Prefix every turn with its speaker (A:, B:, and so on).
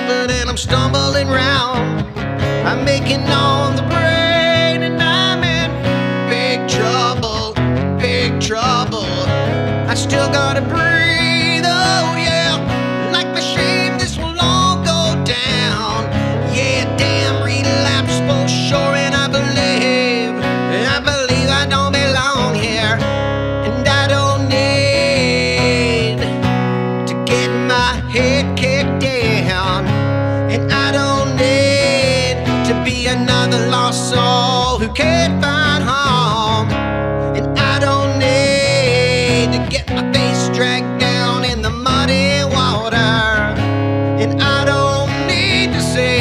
A: slipping and I'm stumbling round. I'm making on the brain and I'm in big trouble, big trouble. I still gotta breathe, oh yeah. Like my shame, this will all go down. Yeah, damn relapse for sure. And I believe I don't belong here. And I don't need to get my head kicked down. And I don't need to be another lost soul who can't find home. And I don't need to get my face dragged down in the muddy water. And I don't need to say